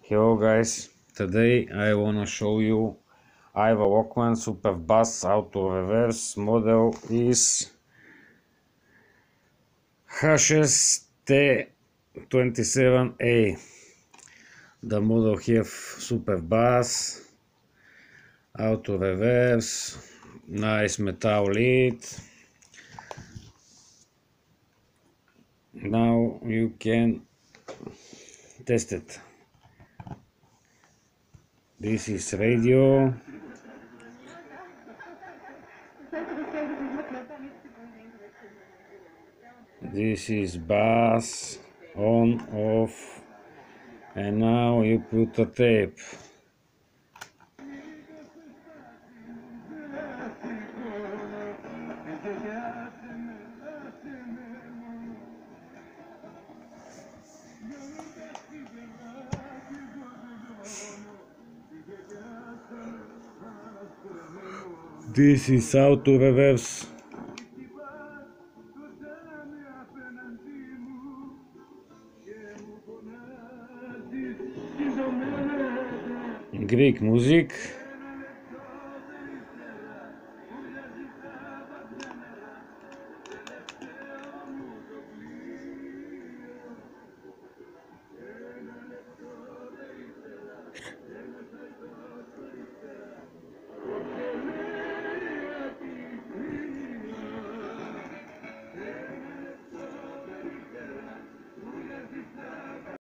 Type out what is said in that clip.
Hello guys, today I wanna show you Aiva Walkman Super Bass Auto Reverse. Model is HST27A. The model have Super Bass Auto Reverse, nice metal lid. Now you can test it. This is radio. This is bass, on, off, and now you put a tape. This is auto reverse. Greek music.